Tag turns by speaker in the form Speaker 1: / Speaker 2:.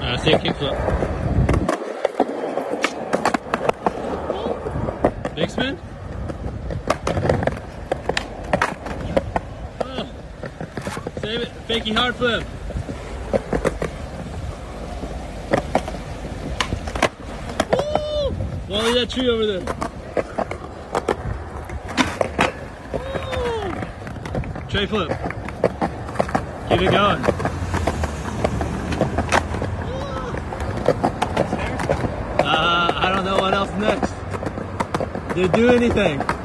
Speaker 1: See a kickflip. Big spin? Oh. Save it. Fakey hard flip. Woo! Wally that tree over there. Woo! Tray flip. Get it going. I don't know what else next. Did it do anything?